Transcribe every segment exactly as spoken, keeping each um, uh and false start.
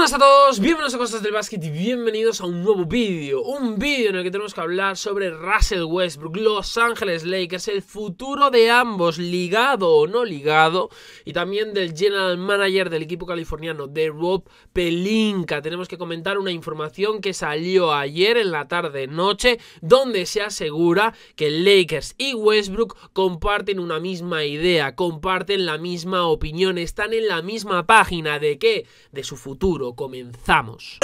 Buenas a todos, bienvenidos a Cosas del Básquet y bienvenidos a un nuevo vídeo. Un vídeo en el que tenemos que hablar sobre Russell Westbrook, Los Ángeles Lakers, el futuro de ambos, ligado o no ligado, y también del general manager del equipo californiano, de Rob Pelinka. Tenemos que comentar una información que salió ayer en la tarde-noche, donde se asegura que Lakers y Westbrook comparten una misma idea, comparten la misma opinión, están en la misma página. ¿De qué? De su futuro. Comenzamos.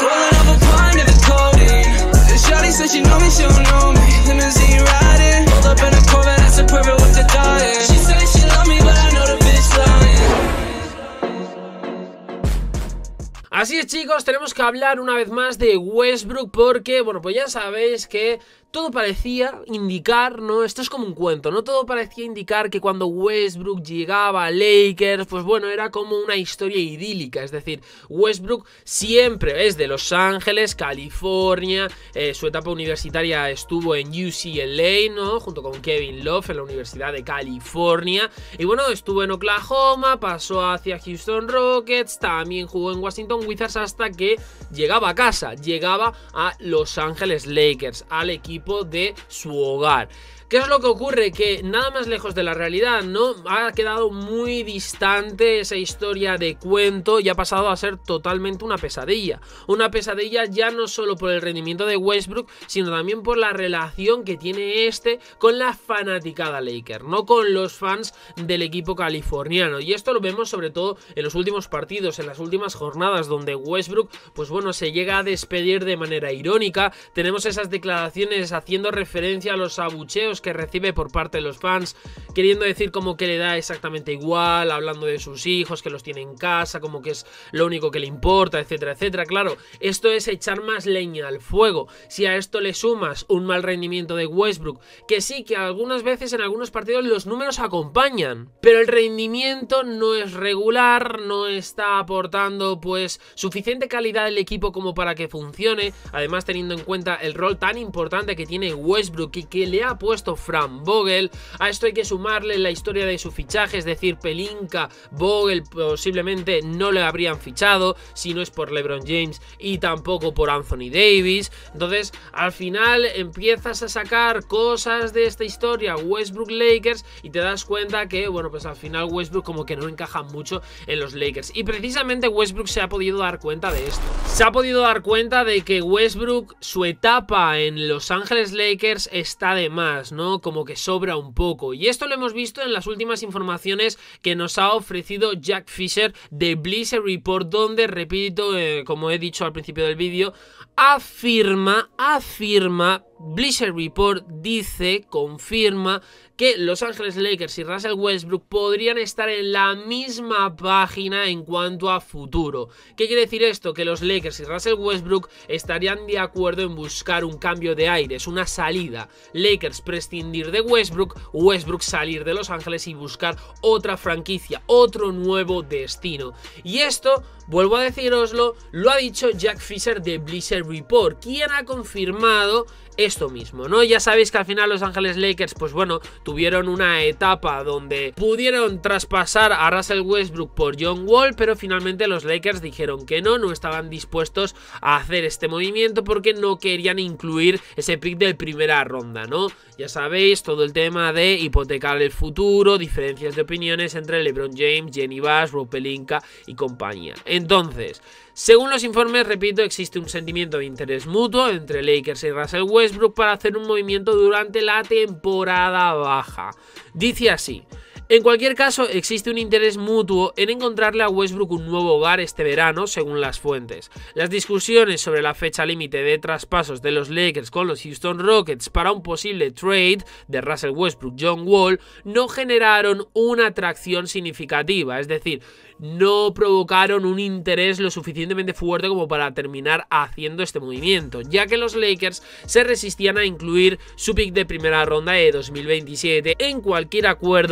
Así es, chicos, tenemos que hablar una vez más de Westbrook porque, bueno, pues ya sabéis que todo parecía indicar, ¿no? Esto es como un cuento, ¿no? Todo parecía indicar que cuando Westbrook llegaba a Lakers, pues bueno, era como una historia idílica. Es decir, Westbrook siempre es de Los Ángeles, California, eh, su etapa universitaria estuvo en U C L A, ¿no? Junto con Kevin Love en la Universidad de California. Y bueno, estuvo en Oklahoma, pasó hacia Houston Rockets, también jugó en Washington Wizards hasta que llegaba a casa, llegaba a Los Ángeles Lakers, al equipo de su hogar. ¿Qué es lo que ocurre? Que nada más lejos de la realidad, ¿no? Ha quedado muy distante esa historia de cuento y ha pasado a ser totalmente una pesadilla. Una pesadilla ya no solo por el rendimiento de Westbrook, sino también por la relación que tiene este con la fanaticada Laker, no con los fans del equipo californiano. Y esto lo vemos sobre todo en los últimos partidos, en las últimas jornadas, donde Westbrook, pues bueno, se llega a despedir de manera irónica. Tenemos esas declaraciones haciendo referencia a los abucheos que recibe por parte de los fans, queriendo decir como que le da exactamente igual, hablando de sus hijos, que los tiene en casa, como que es lo único que le importa, etcétera, etcétera. Claro, esto es echar más leña al fuego. Si a esto le sumas un mal rendimiento de Westbrook, que sí, que algunas veces en algunos partidos los números acompañan, pero el rendimiento no es regular, no está aportando pues suficiente calidad del equipo como para que funcione, además teniendo en cuenta el rol tan importante que tiene Westbrook y que le ha puesto Frank Vogel. A esto hay que sumarle la historia de su fichaje, es decir, Pelinka, Vogel posiblemente no le habrían fichado si no es por LeBron James y tampoco por Anthony Davis. Entonces al final empiezas a sacar cosas de esta historia Westbrook Lakers y te das cuenta que, bueno, pues al final Westbrook como que no encaja mucho en los Lakers, y precisamente Westbrook se ha podido dar cuenta de esto. Se ha podido dar cuenta de que Westbrook, su etapa en Los Ángeles Lakers está de más, ¿no? Como que sobra un poco, y esto lo hemos visto en las últimas informaciones que nos ha ofrecido Jack Fisher de Bleacher Report, donde, repito, eh, como he dicho al principio del vídeo, afirma, afirma, Bleacher Report dice, confirma que Los Ángeles Lakers y Russell Westbrook podrían estar en la misma página en cuanto a futuro. ¿Qué quiere decir esto? Que los Lakers y Russell Westbrook estarían de acuerdo en buscar un cambio de aires, una salida. Lakers prescindir de Westbrook, Westbrook salir de Los Ángeles y buscar otra franquicia, otro nuevo destino. Y esto, vuelvo a deciroslo, lo ha dicho Jack Fisher de Bleacher Report, quien ha confirmado esto mismo, ¿no? Ya sabéis que al final Los Ángeles Lakers, pues bueno, tuvieron una etapa donde pudieron traspasar a Russell Westbrook por John Wall, pero finalmente los Lakers dijeron que no, no estaban dispuestos a hacer este movimiento porque no querían incluir ese pick de primera ronda, ¿no? Ya sabéis, todo el tema de hipotecar el futuro, diferencias de opiniones entre LeBron James, Jenny Bass, Rob Pelinka y compañía. Entonces, según los informes, repito, existe un sentimiento de interés mutuo entre Lakers y Russell Westbrook para hacer un movimiento durante la temporada baja. Dice así: en cualquier caso, existe un interés mutuo en encontrarle a Westbrook un nuevo hogar este verano, según las fuentes. Las discusiones sobre la fecha límite de traspasos de los Lakers con los Houston Rockets para un posible trade de Russell Westbrook-John Wall no generaron una atracción significativa, es decir, no provocaron un interés lo suficientemente fuerte como para terminar haciendo este movimiento, ya que los Lakers se resistían a incluir su pick de primera ronda de dos mil veintisiete en cualquier acuerdo para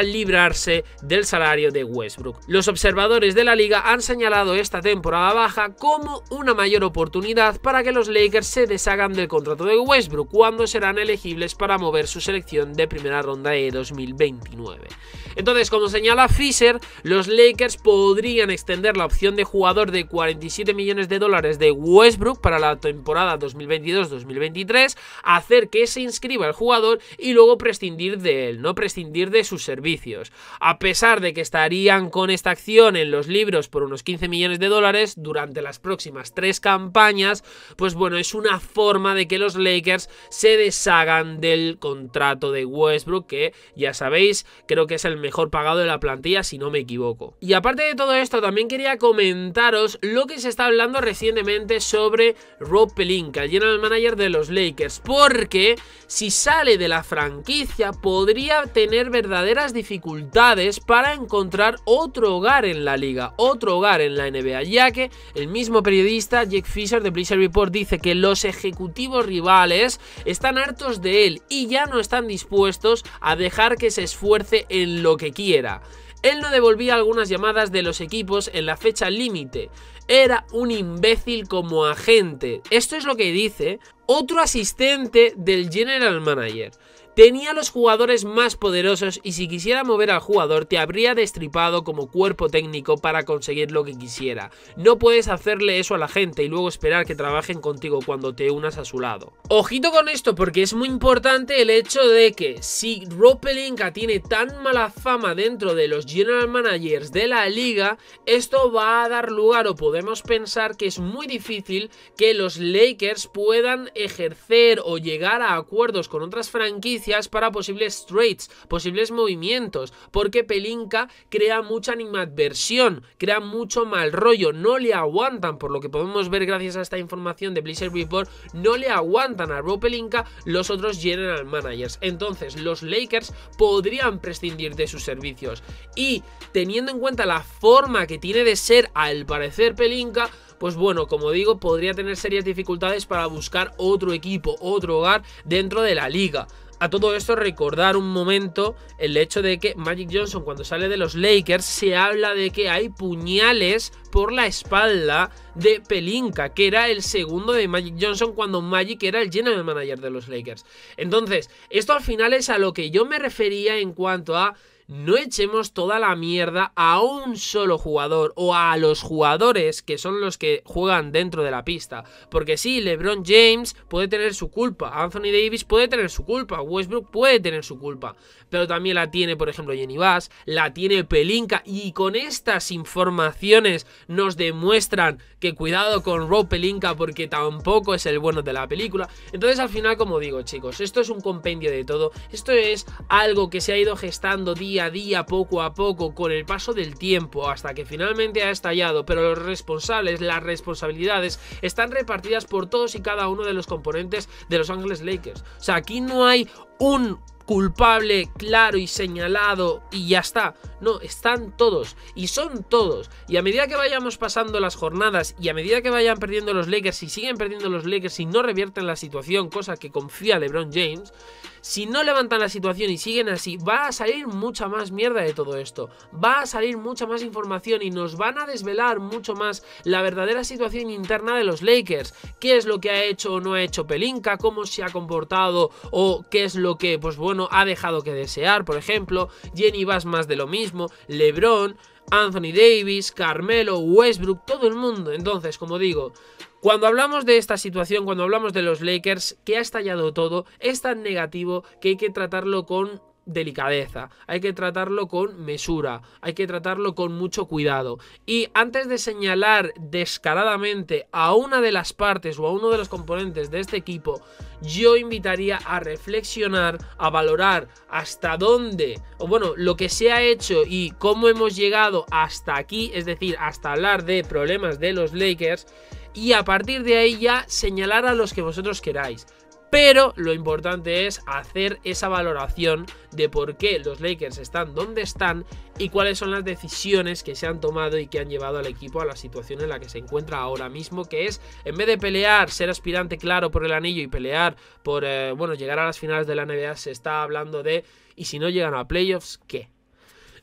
librarse del salario de Westbrook. Los observadores de la liga han señalado esta temporada baja como una mayor oportunidad para que los Lakers se deshagan del contrato de Westbrook cuando serán elegibles para mover su selección de primera ronda de dos mil veintinueve. Entonces, como señala Fisher, los Lakers podrían extender la opción de jugador de cuarenta y siete millones de dólares de Westbrook para la temporada dos mil veintidós dos mil veintitrés, hacer que se inscriba el jugador y luego prescindir de él, no prescindir de sus servicios. A pesar de que estarían con esta acción en los libros por unos quince millones de dólares durante las próximas tres campañas, pues bueno, es una forma de que los Lakers se deshagan del contrato de Westbrook, que ya sabéis, creo que es el mejor pagado de la plantilla si no me equivoco. Y aparte de todo esto, también quería comentaros lo que se está hablando recientemente sobre Rob Pelinka, el general manager de los Lakers, porque si sale de la franquicia podría tener verdaderas dificultades para encontrar otro hogar en la liga, otro hogar en la N B A, ya que el mismo periodista Jake Fisher de Bleacher Report dice que los ejecutivos rivales están hartos de él y ya no están dispuestos a dejar que se esfuerce en lo que quiera. Él no devolvía algunas llamadas de los equipos en la fecha límite. Era un imbécil como agente. Esto es lo que dice otro asistente del general manager. Tenía los jugadores más poderosos y si quisiera mover al jugador te habría destripado como cuerpo técnico para conseguir lo que quisiera. No puedes hacerle eso a la gente y luego esperar que trabajen contigo cuando te unas a su lado. Ojito con esto, porque es muy importante el hecho de que si Rob Pelinka tiene tan mala fama dentro de los general managers de la liga, esto va a dar lugar, o podemos pensar que es muy difícil que los Lakers puedan ejercer o llegar a acuerdos con otras franquicias para posibles trades, posibles movimientos, porque Pelinka crea mucha animadversión, crea mucho mal rollo, no le aguantan, por lo que podemos ver gracias a esta información de Bleacher Report, no le aguantan a Rob Pelinka los otros general managers. Entonces los Lakers podrían prescindir de sus servicios y teniendo en cuenta la forma que tiene de ser al parecer Pelinka, pues bueno, como digo, podría tener serias dificultades para buscar otro equipo, otro hogar dentro de la liga. A todo esto recordar un momento el hecho de que Magic Johnson cuando sale de los Lakers se habla de que hay puñales por la espalda de Pelinka, que era el segundo de Magic Johnson cuando Magic era el general manager de los Lakers. Entonces, esto al final es a lo que yo me refería en cuanto a no echemos toda la mierda a un solo jugador o a los jugadores que son los que juegan dentro de la pista. Porque sí, LeBron James puede tener su culpa, Anthony Davis puede tener su culpa, Westbrook puede tener su culpa, pero también la tiene, por ejemplo, Jenny Bass, la tiene Pelinka, y con estas informaciones nos demuestran que cuidado con Rob Pelinka porque tampoco es el bueno de la película. Entonces al final, como digo, chicos, esto es un compendio de todo, esto es algo que se ha ido gestando día a día, poco a poco, con el paso del tiempo, hasta que finalmente ha estallado, pero los responsables, las responsabilidades están repartidas por todos y cada uno de los componentes de Los Ángeles Lakers. O sea, aquí no hay un culpable claro y señalado y ya está. No, están todos y son todos. Y a medida que vayamos pasando las jornadas y a medida que vayan perdiendo los Lakers y siguen perdiendo los Lakers y no revierten la situación, cosa que confía LeBron James, si no levantan la situación y siguen así, va a salir mucha más mierda de todo esto. Va a salir mucha más información y nos van a desvelar mucho más la verdadera situación interna de los Lakers. ¿Qué es lo que ha hecho o no ha hecho Pelinka? ¿Cómo se ha comportado? ¿O qué es lo que, pues bueno, ha dejado que desear? Por ejemplo, Jenny Bass más de lo mismo, LeBron, Anthony Davis, Carmelo, Westbrook, todo el mundo. Entonces, como digo, cuando hablamos de esta situación, cuando hablamos de los Lakers, que ha estallado todo, es tan negativo que hay que tratarlo con delicadeza, hay que tratarlo con mesura, hay que tratarlo con mucho cuidado. Y antes de señalar descaradamente a una de las partes o a uno de los componentes de este equipo, yo invitaría a reflexionar, a valorar hasta dónde, o bueno, lo que se ha hecho y cómo hemos llegado hasta aquí, es decir, hasta hablar de problemas de los Lakers, y a partir de ahí ya señalar a los que vosotros queráis. Pero lo importante es hacer esa valoración de por qué los Lakers están donde están y cuáles son las decisiones que se han tomado y que han llevado al equipo a la situación en la que se encuentra ahora mismo, que es, en vez de pelear, ser aspirante claro por el anillo y pelear por, eh, bueno, llegar a las finales de la N B A, se está hablando de, ¿y si no llegan a playoffs, qué?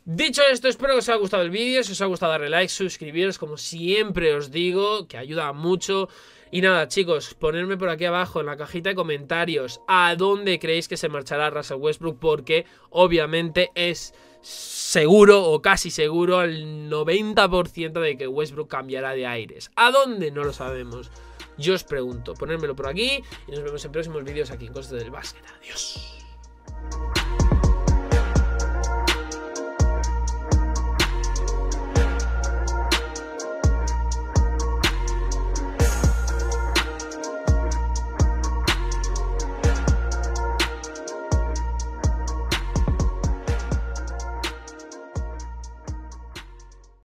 Dicho esto, espero que os haya gustado el vídeo. Si os ha gustado, darle like, suscribiros, como siempre os digo, que ayuda mucho. Y nada, chicos, ponedme por aquí abajo en la cajita de comentarios a dónde creéis que se marchará Russell Westbrook, porque obviamente es seguro o casi seguro el noventa por ciento de que Westbrook cambiará de aires. ¿A dónde? No lo sabemos. Yo os pregunto, ponérmelo por aquí y nos vemos en próximos vídeos aquí en Cosas del Básquet. Adiós.